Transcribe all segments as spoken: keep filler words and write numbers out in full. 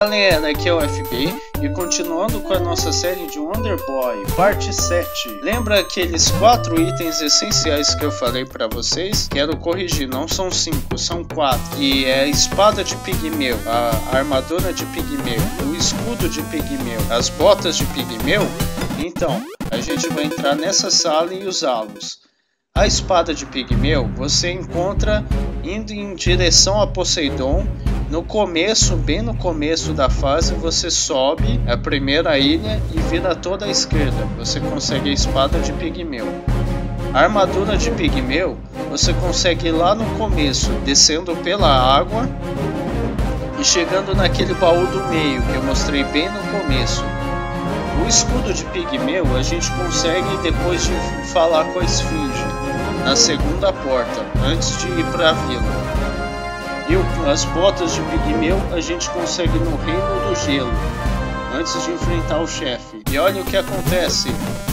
Galera, aqui é o F B e continuando com a nossa série de Wonder Boy, parte sete. Lembra aqueles quatro itens essenciais que eu falei pra vocês? Quero corrigir, não são cinco, são quatro. E é a espada de pigmeu, a armadura de pigmeu, o escudo de pigmeu, as botas de pigmeu. Então, a gente vai entrar nessa sala e usá-los. A espada de pigmeu você encontra indo em direção a Poseidon. No começo, bem no começo da fase, você sobe a primeira ilha e vira toda à esquerda. Você consegue a espada de pigmeu. A armadura de pigmeu você consegue ir lá no começo, descendo pela água e chegando naquele baú do meio que eu mostrei bem no começo. O escudo de pigmeu a gente consegue depois de falar com a esfinge, na segunda porta, antes de ir para a vila. E as botas de pigmeu a gente consegue no Reino do Gelo, antes de enfrentar o chefe. E olha o que acontece.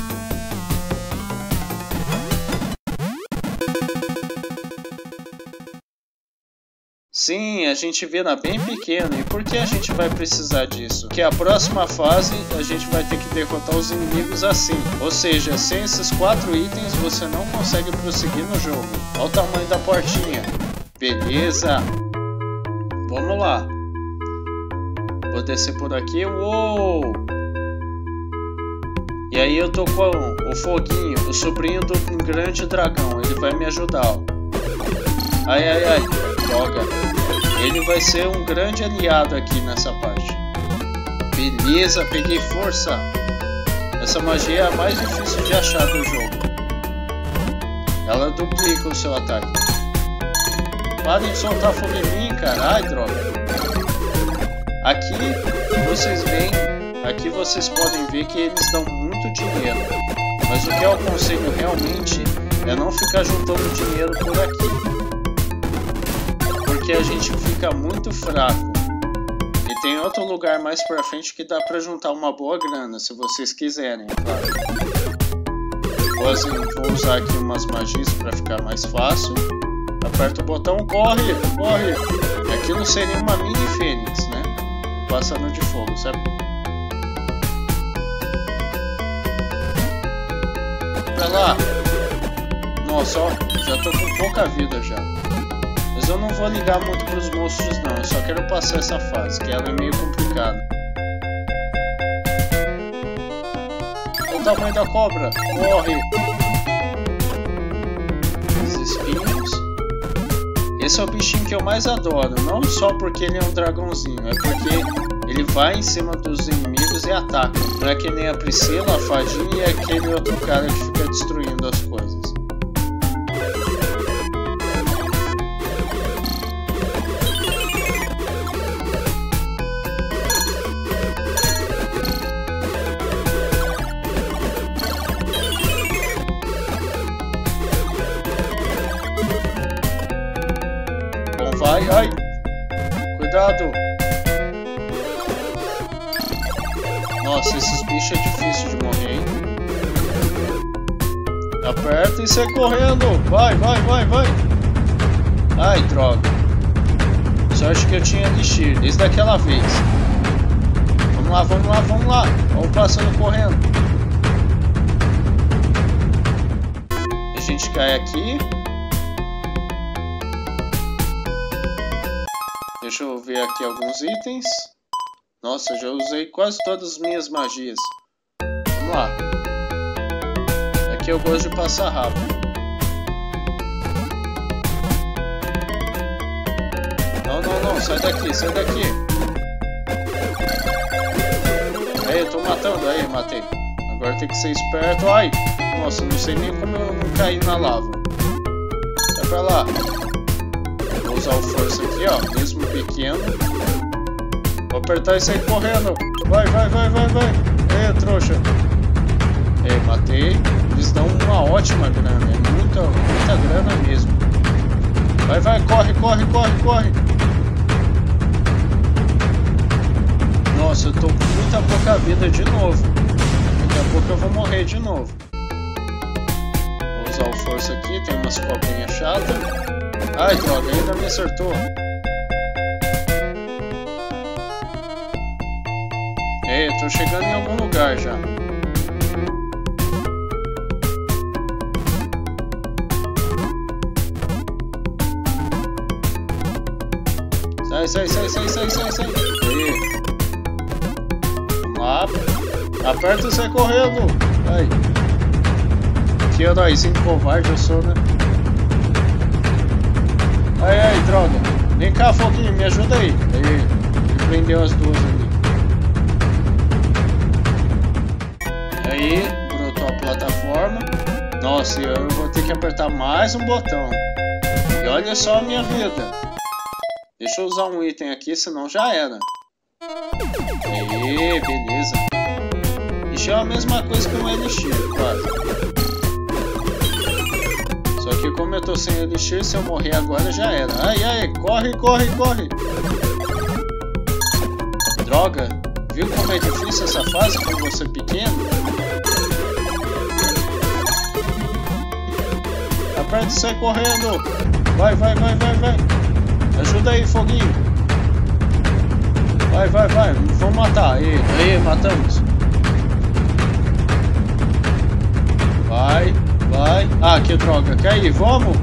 Sim, a gente vira bem pequeno. E por que a gente vai precisar disso? Porque a próxima fase a gente vai ter que derrotar os inimigos assim. Ou seja, sem esses quatro itens você não consegue prosseguir no jogo. Olha o tamanho da portinha. Beleza. Vamos lá. Vou descer por aqui. Uou! E aí eu tô com o Foguinho, o sobrinho do grande dragão. Ele vai me ajudar. Ó. Ai, ai, ai. Droga. Ele vai ser um grande aliado aqui nessa parte. Beleza, peguei força. Essa magia é a mais difícil de achar do jogo. Ela duplica o seu ataque. Parem de soltar fogo em mim, cara. Ai, droga. Aqui vocês veem, aqui vocês podem ver que eles dão muito dinheiro. Mas o que eu aconselho realmente é não ficar juntando dinheiro por aqui. Porque a gente fica muito fraco. E tem outro lugar mais pra frente que dá pra juntar uma boa grana, se vocês quiserem, claro. Vou usar aqui umas magias pra ficar mais fácil. Aperta o botão, corre, corre. Aquilo seria uma mini fênix, né? Um pássaro de fogo, sabe? Pra lá. Nossa, ó, já tô com pouca vida já. Mas eu não vou ligar muito pros monstros não, eu só quero passar essa fase, que ela é meio complicada. Olha o tamanho da cobra, corre! Os espinhos. Esse é o bichinho que eu mais adoro, não só porque ele é um dragãozinho, é porque ele vai em cima dos inimigos e ataca. Não é que nem a Priscila, a fadinha e aquele outro cara que fica destruindo as coisas. Vai, ai! Cuidado! Nossa, esses bichos é difícil de morrer, hein? Aperta e sai correndo! Vai, vai, vai, vai! Ai, droga! Sorte que eu tinha Elixir, desde aquela vez. Vamos lá, vamos lá, vamos lá! Olha o pássaro correndo! A gente cai aqui. Deixa eu ver aqui alguns itens. Nossa, já usei quase todas as minhas magias. Vamos lá. Aqui eu gosto de passar rápido. Não, não, não. Sai daqui, sai daqui. Aí, eu tô matando. Aí, matei. Agora tem que ser esperto. Ai! Nossa, não sei nem como eu não caí na lava. Sai pra lá. Vou usar o força aqui, ó, mesmo pequeno. Vou apertar e sair correndo. Vai, vai, vai, vai, vai. É, trouxa. É, matei. Eles dão uma ótima grana. É muita, muita grana mesmo. Vai, vai, corre, corre, corre, corre. Nossa, eu tô com muita pouca vida de novo. Daqui a pouco eu vou morrer de novo. Vou usar o força aqui. Tem umas cobrinhas chatas. Ai, droga, ainda me acertou. É, tô chegando em algum lugar já. Sai, sai, sai, sai, sai, sai, sai. Aí. Vamos lá. Aperta e sai correndo. Aí. Que heróizinho covarde eu sou, né? Ai, ai, droga. Vem cá, Foguinho, me ajuda aí. Aí. Ele prendeu as duas ali. Aí, brotou a plataforma. Nossa, eu vou ter que apertar mais um botão. E olha só a minha vida. Deixa eu usar um item aqui, senão já era. Aê, beleza. Isso é a mesma coisa que um elixir, quase. Só que como eu tô sem elixir, se eu morrer agora já era. Ai, ai, corre, corre, corre. Droga, viu como é difícil essa fase com você pequeno? Aperta e sai correndo. Vai, vai, vai, vai, vai. Ajuda aí, Foguinho. Vai, vai, vai. Vamos matar. Aí, aí, matamos. Vai, vai. Ah, que droga. Quer ir? Vamos?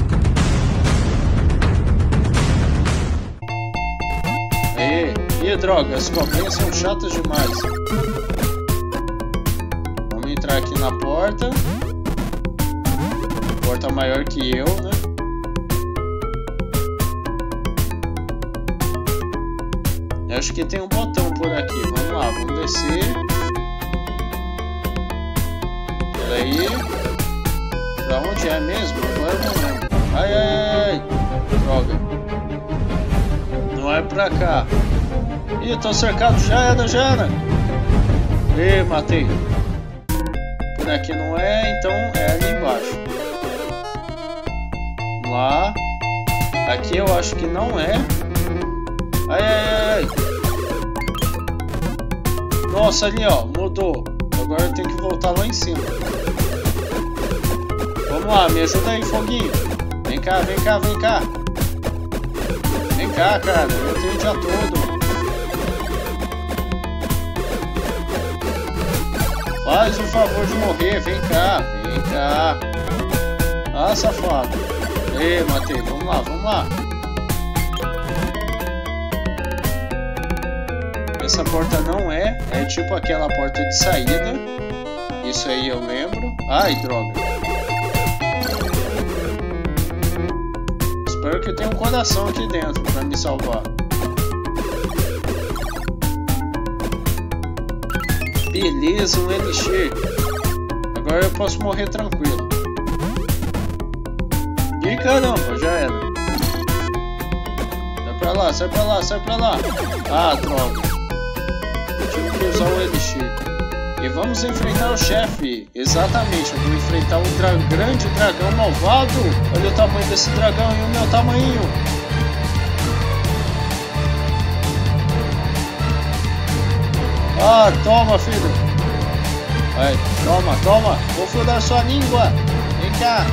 Aí. Ih, droga. As cobrinhas são chatas demais. Vamos entrar aqui na porta. Porta maior que eu, né? Acho que tem um botão por aqui. Vamos lá, vamos descer. Pera aí. Pra onde é mesmo? Agora eu não lembro. Ai, ai, ai. Droga. Não é pra cá. Ih, tô cercado. Já era, já era. Ih, matei. Por aqui não é, então é ali embaixo. Vamos lá. Aqui eu acho que não é. Ai, ai, ai. Nossa, ali ó, mudou. Agora eu tenho que voltar lá em cima. Vamos lá, me ajuda aí, Foguinho. Vem cá, vem cá, vem cá. Vem cá, cara, eu tenho já todo. Faz o favor de morrer, vem cá, vem cá. Ah, safado. Ei, matei, vamos lá, vamos lá. Essa porta não é, é tipo aquela porta de saída. Isso aí eu lembro. Ai, droga. Espero que tenha um coração aqui dentro pra me salvar. Beleza, um elixir. Agora eu posso morrer tranquilo. Ih, caramba, já era. Sai pra lá, sai pra lá, sai pra lá. Ah, droga. Tive que usar o elixir. E vamos enfrentar o chefe. Exatamente, eu vou enfrentar o dra grande dragão malvado. Olha o tamanho desse dragão e o meu tamanho. Ah, toma, filho. Vai, toma, toma. Vou furar sua língua. Vem cá.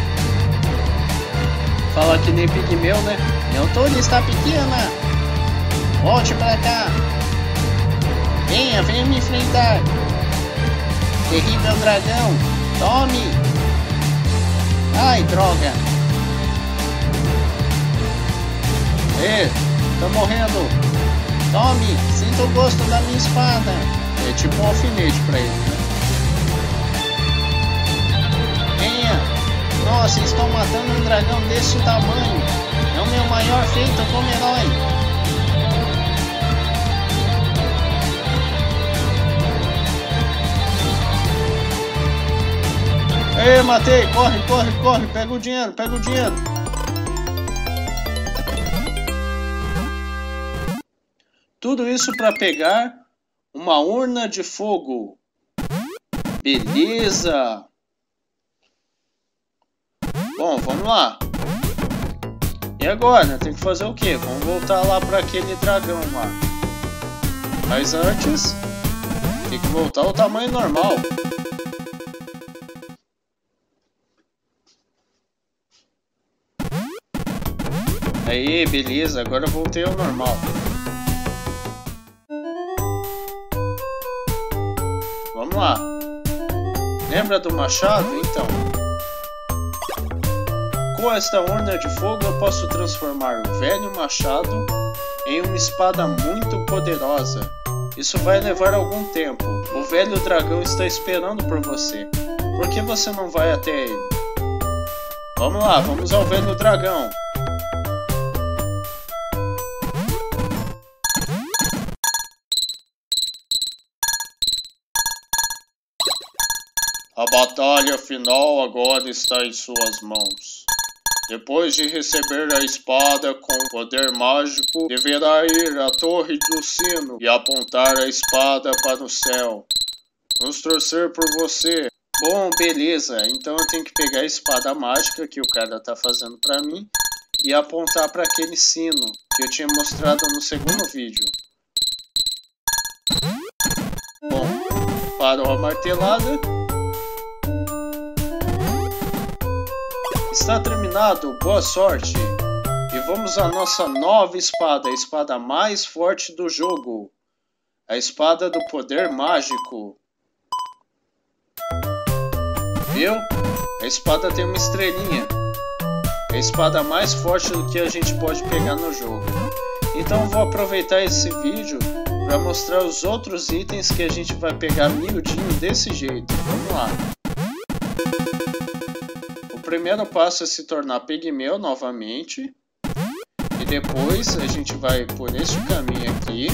Fala que nem pigmeu, né? Meu Tony está pequena. Volte pra cá. Venha, venha me enfrentar. Terrível dragão. Tome. Ai, droga. Ê, tô morrendo. Tome, sinta o gosto da minha espada. É tipo um alfinete pra ele, né? Venha. Nossa, estou matando um dragão desse tamanho. É o meu maior feito como herói. Ei, matei! Corre, corre, corre! Pega o dinheiro, pega o dinheiro! Tudo isso para pegar uma urna de fogo. Beleza! Bom, vamos lá. E agora? Tem que fazer o quê? Vamos voltar lá para aquele dragão lá. Mas antes, tem que voltar ao tamanho normal. Aí, beleza. Agora eu voltei ao normal. Vamos lá. Lembra do machado? Então. Com esta urna de fogo eu posso transformar o velho machado em uma espada muito poderosa. Isso vai levar algum tempo. O velho dragão está esperando por você. Por que você não vai até ele? Vamos lá, vamos ao velho dragão. A batalha final agora está em suas mãos. Depois de receber a espada com poder mágico, deverá ir à torre do sino e apontar a espada para o céu. Vamos torcer por você. Bom, beleza. Então eu tenho que pegar a espada mágica que o cara tá fazendo para mim e apontar para aquele sino que eu tinha mostrado no segundo vídeo. Bom, parou a martelada. Está terminado, boa sorte! E vamos à nossa nova espada, a espada mais forte do jogo. A espada do poder mágico. Viu? A espada tem uma estrelinha. É a espada mais forte do que a gente pode pegar no jogo. Então vou aproveitar esse vídeo para mostrar os outros itens que a gente vai pegar miudinho desse jeito. Vamos lá. O primeiro passo é se tornar pigmeu novamente. E depois a gente vai por este caminho aqui.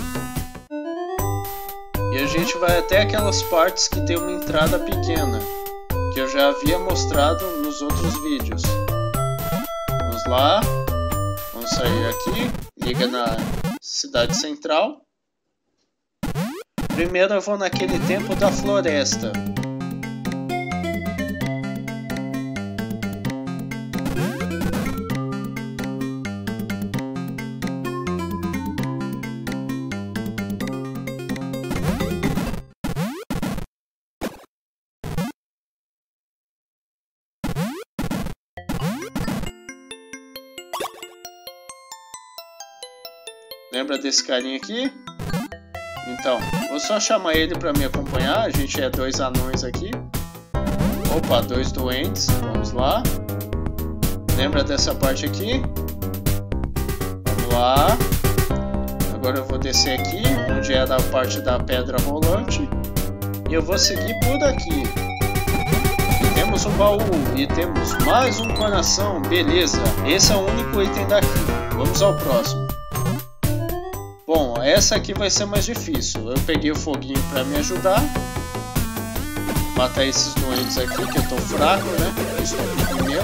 E a gente vai até aquelas partes que tem uma entrada pequena, que eu já havia mostrado nos outros vídeos. Vamos lá. Vamos sair aqui. Liga na cidade central. Primeiro eu vou naquele templo da floresta. Lembra desse carinha aqui? Então, vou só chamar ele para me acompanhar. A gente é dois anões aqui. Opa, dois doentes. Vamos lá. Lembra dessa parte aqui? Vamos lá. Agora eu vou descer aqui, onde era a parte da pedra rolante. E eu vou seguir por aqui. E temos um baú. E temos mais um coração. Beleza. Esse é o único item daqui. Vamos ao próximo. Bom, essa aqui vai ser mais difícil. Eu peguei o foguinho para me ajudar. Matar esses doentes aqui, que eu tô fraco, né? Eu estou com pneu.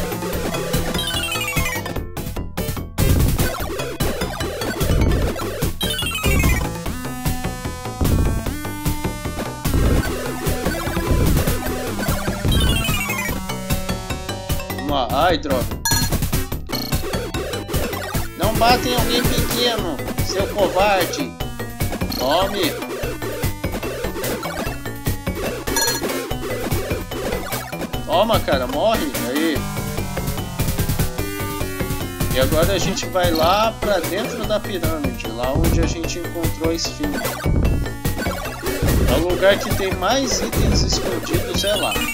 Vamos lá. Ai, droga. Não batem alguém pequeno, seu covarde. Tome. Toma, cara, morre. Aí. E agora a gente vai lá pra dentro da pirâmide, lá onde a gente encontrou a esfinge. É o lugar que tem mais itens escondidos, é lá.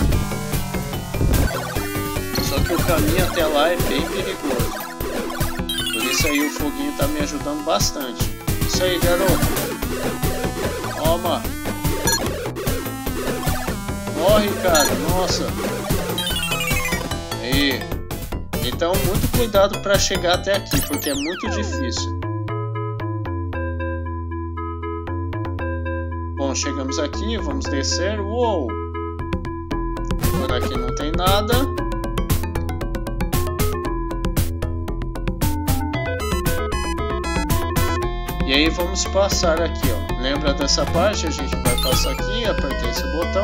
Só que o caminho até lá é bem perigoso. Por isso aí o foguinho tá me ajudando bastante. Isso aí, garoto. Toma. Morre, cara. Nossa. Aí. Então, muito cuidado para chegar até aqui, porque é muito difícil. Bom, chegamos aqui. Vamos descer. Uou. Por aqui não tem nada. E aí vamos passar aqui, ó. Lembra dessa parte? A gente vai passar aqui, apertar esse botão.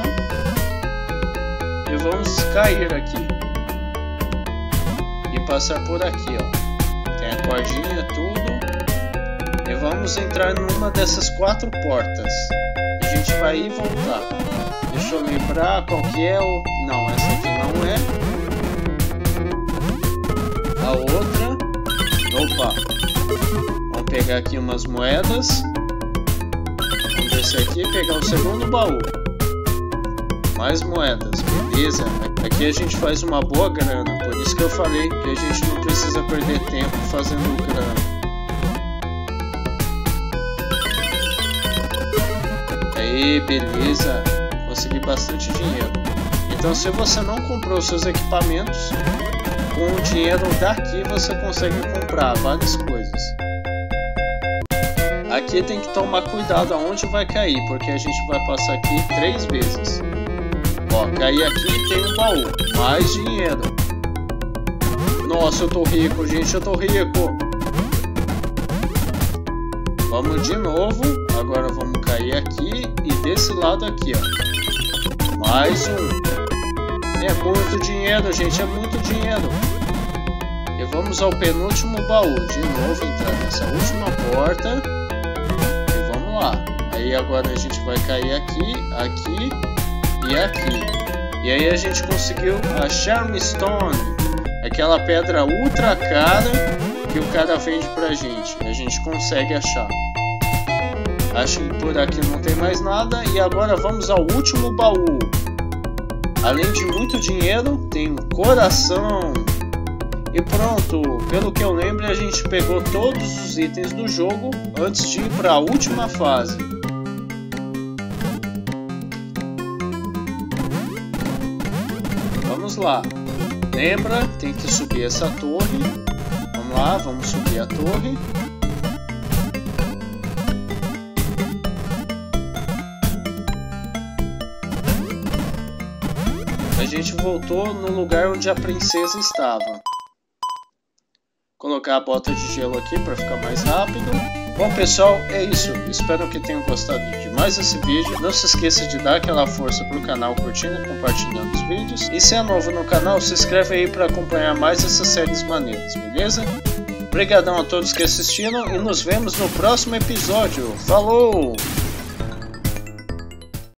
E vamos cair aqui. E passar por aqui, ó. Tem a cordinha, tudo. E vamos entrar numa dessas quatro portas. A gente vai ir e voltar. Deixa eu lembrar qual que é o... Não, essa aqui não é. A outra... Opa! Vamos pegar aqui umas moedas. Vamos descer aqui e pegar o segundo baú. Mais moedas, beleza? Aqui a gente faz uma boa grana, por isso que eu falei que a gente não precisa perder tempo fazendo grana. Aí, beleza, consegui bastante dinheiro. Então, se você não comprou seus equipamentos, com o dinheiro daqui você consegue comprar várias coisas. Aqui tem que tomar cuidado aonde vai cair, porque a gente vai passar aqui três vezes. Ó, cair aqui e tem um baú, mais dinheiro. Nossa, eu tô rico, gente, eu tô rico. Vamos de novo, agora vamos cair aqui e desse lado aqui, ó. Mais um. É muito dinheiro, gente, é muito dinheiro. E vamos ao penúltimo baú. De novo entrar nessa última porta. E vamos lá. Aí agora a gente vai cair aqui, aqui e aqui. E aí a gente conseguiu a Charm Stone. Aquela pedra ultra cara que o cara vende pra gente. A gente consegue achar. Acho que por aqui não tem mais nada. E agora vamos ao último baú. Além de muito dinheiro, tem um coração. E pronto, pelo que eu lembro, a gente pegou todos os itens do jogo antes de ir para a última fase. Vamos lá. Lembra, tem que subir essa torre. Vamos lá, vamos subir a torre. A gente voltou no lugar onde a princesa estava. Colocar a bota de gelo aqui para ficar mais rápido. Bom pessoal, é isso. Espero que tenham gostado de mais esse vídeo. Não se esqueça de dar aquela força pro canal curtindo e compartilhando os vídeos. E se é novo no canal, se inscreve aí para acompanhar mais essas séries maneiras, beleza? Obrigadão a todos que assistiram e nos vemos no próximo episódio. Falou!